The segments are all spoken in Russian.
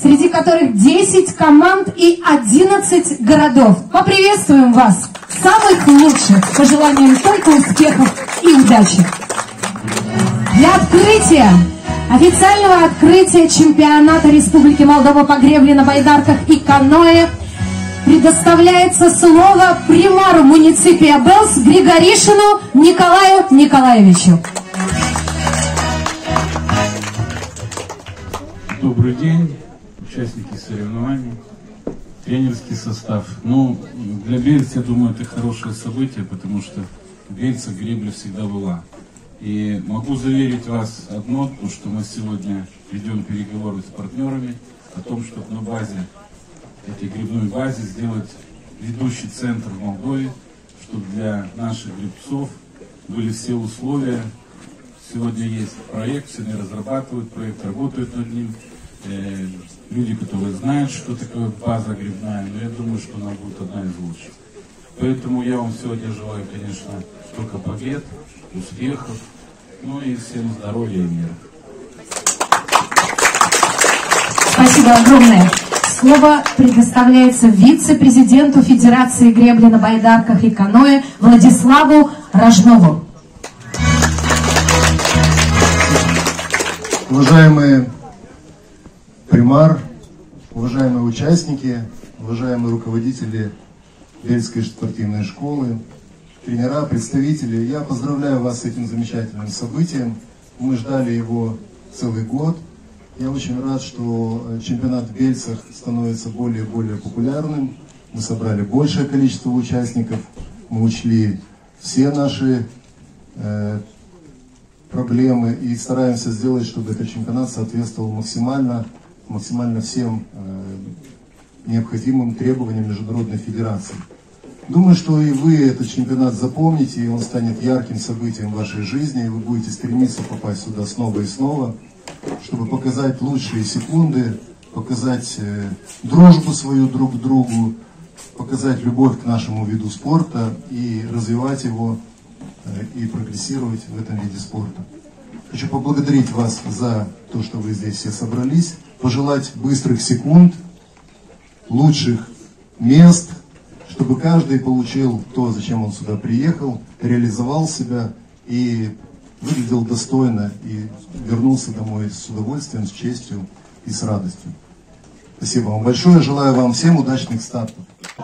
среди которых 10 команд и 11 городов. Поприветствуем вас, самых лучших, пожеланием только успехов и удачи. Для официального открытия чемпионата Республики Молдова по гребле на байдарках и каноэ предоставляется слово примару муниципия Белс Григоришину Николаю Николаевичу. Добрый день, участники соревнований, тренерский состав. Ну, для Бельца, я думаю, это хорошее событие, потому что в Бельцах гребля всегда была. И могу заверить вас одно, то, что мы сегодня ведем переговоры с партнерами о том, чтобы на базе, этой гребной базе, сделать ведущий центр в Молдове, чтобы для наших гребцов были все условия. Сегодня есть проект, сегодня разрабатывают проект, работают над ним. Люди, которые знают, что такое база гребная, но я думаю, что она будет одна из лучших. Поэтому я вам сегодня желаю, конечно, только побед, успехов, ну и всем здоровья и мира. Спасибо огромное. Слово предоставляется вице-президенту Федерации гребли на байдарках и каноэ Владиславу Рожнову. Уважаемые примар, уважаемые участники, уважаемые руководители Бельской спортивной школы, тренера, представители, я поздравляю вас с этим замечательным событием. Мы ждали его целый год. Я очень рад, что чемпионат в Бельцах становится более и более популярным. Мы собрали большее количество участников, мы учли все наши проблемы и стараемся сделать, чтобы этот чемпионат соответствовал максимально всем необходимым требованиям Международной Федерации. Думаю, что и вы этот чемпионат запомните, и он станет ярким событием в вашей жизни, и вы будете стремиться попасть сюда снова и снова, чтобы показать лучшие секунды, показать дружбу свою друг к другу, показать любовь к нашему виду спорта и развивать его и прогрессировать в этом виде спорта. Хочу поблагодарить вас за то, что вы здесь все собрались, пожелать быстрых секунд, лучших мест, чтобы каждый получил то, зачем он сюда приехал, реализовал себя и выглядел достойно, и вернулся домой с удовольствием, с честью и с радостью. Спасибо вам большое, желаю вам всем удачных стартов.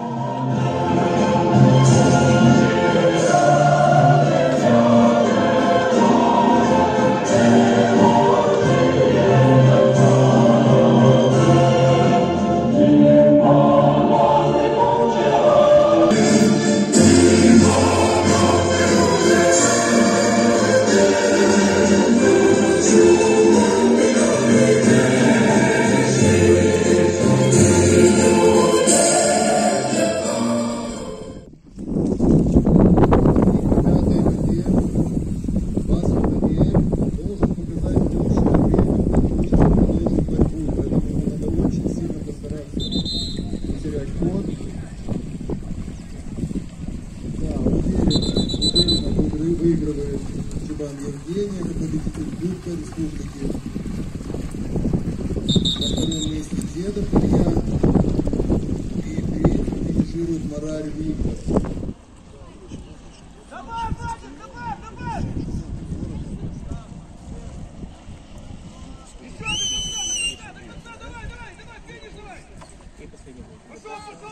Выигрывает Чубан Евгений, руководитель Кубка Республики. На втором месте Дедов Илья. И третий финиширует Марарь Виктор. Давай! Финиш давай! Пошел,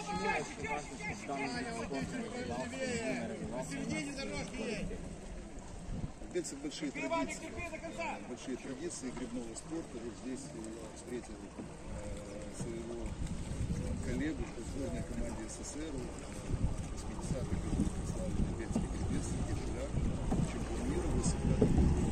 посередине дорожки едь! Бельцах большие традиции гребного спорта. Вот здесь я встретил своего коллегу по сборной команде СССР, 80-х годов, славный бельский гребец Сергей Шуляк, чемпион мира,